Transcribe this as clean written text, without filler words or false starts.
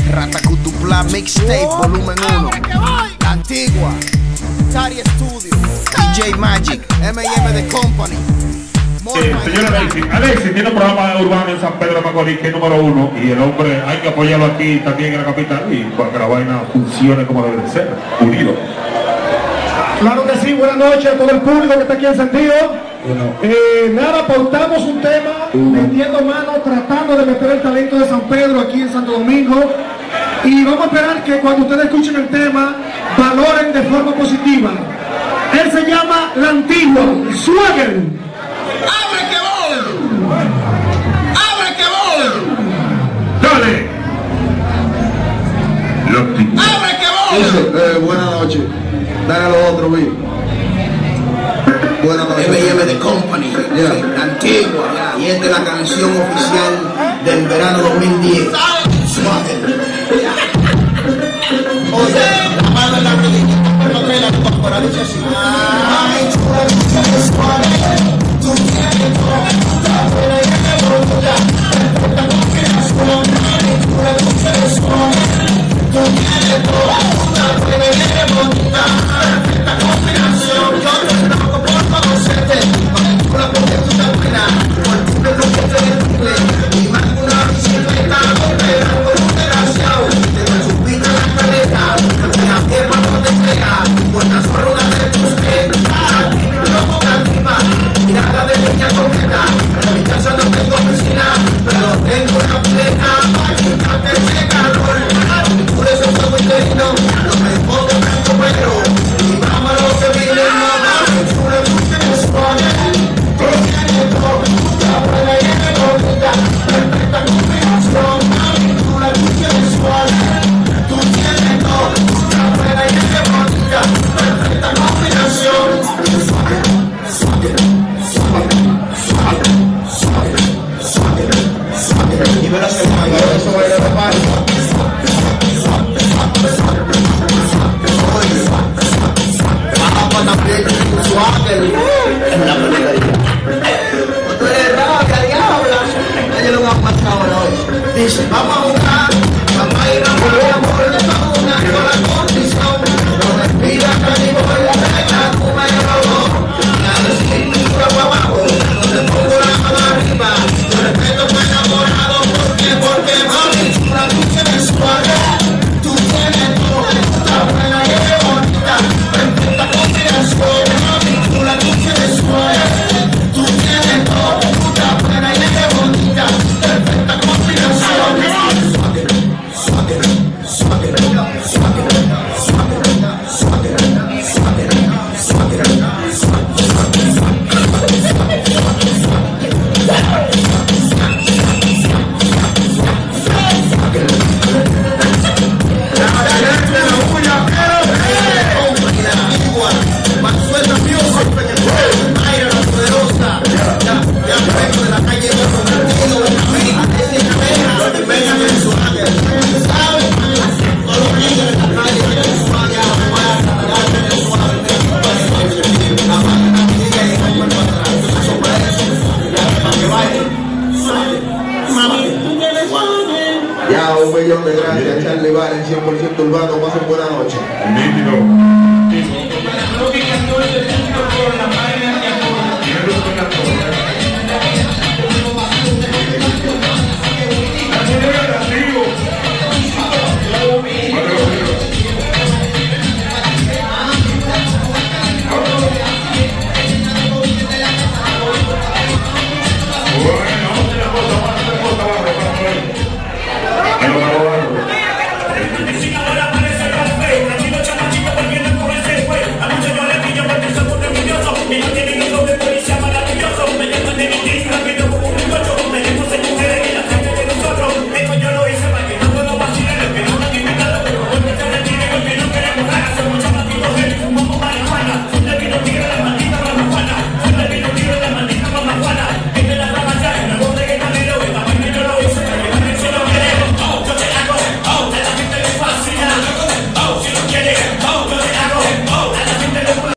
Ratacutupla Mixtape Volumen 1. La Antigua, Tari Studio, DJ Magic, M&M The Company. Señor Alexis tiene un programa urbano en San Pedro de Macorís que es número 1 y el hombre hay que apoyarlo aquí también en la capital y para que la vaina funcione como debe de ser, unido. Claro que sí, buenas noches a todo el público que está aquí encendido. Nada, pautamos un tema, metiendo mano, tratando de meter el talento de San Pedro aquí en Santo Domingo. Y vamos a esperar que cuando ustedes escuchen el tema, valoren de forma positiva. Él se llama La Antigua, Swagger. ¡Abre que voy! ¡Abre que voy! ¡Dale! ¡Abre que voy! Buenas noches. Dale a los otros, vi. Buenas noches. M&M The Company, La Antigua. Y esta es la canción oficial del verano 2010. Swagger. Oye, la mano en la rodilla, no me la toca por la lucha así. Ay, tú tienes toda la buena y la voluntad. La confianza, tú tienes toda la buena y la voluntad. La combinación, yo te loco por conocerte. Para porque tú estás buena, por tu lo que te descubre. Y más una bicicleta, pero con un desgraciado. Te lo supiste la caleta, porque la tierra no te entrega. Buenas ruedas de tus piernas, loco cantima. Mirada de niña coqueta, en mi casa no tengo piscina, pero tengo una pileta para quitarte ese calor. Por eso soy muy lindo, no me pongo tanto pero y vámonos que viene el moda. Chulo, tú tienes poder, tú tienes todo, la buena y la bonita, perfecta combinación. Chulo, tú tienes poder, tú tienes todo, la buena y la bonita, perfecta combinación. Y me la hace mal, eso va a ir a la par. Baja también con Swagger. La peluquería. Tú eres rabia, diabla. Ayer lo han pasado hoy. Dice, vamos a buscar, vamos a ir a morir, amor de una sola condición. No respira, que ni por la regla, tú me robó. Nada sin cintura para abajo, no te pongo la mano arriba. Yo respeto tu enamorado, porque mami, chula, tú tienes Swagger. Tú tienes todo, la buena y la bonita, perfecta combinación. Mami, chula, tú tienes Swagger. Tú tienes todo, la buena y la bonita, perfecta combinación. Swagger, Swagger, Swagger, Swagger, Swagger, Swagger, Swagger, Ya, 1.000.000 de gracias, Charlie Valen, 100% urbano, pasen buena noche. Nítido.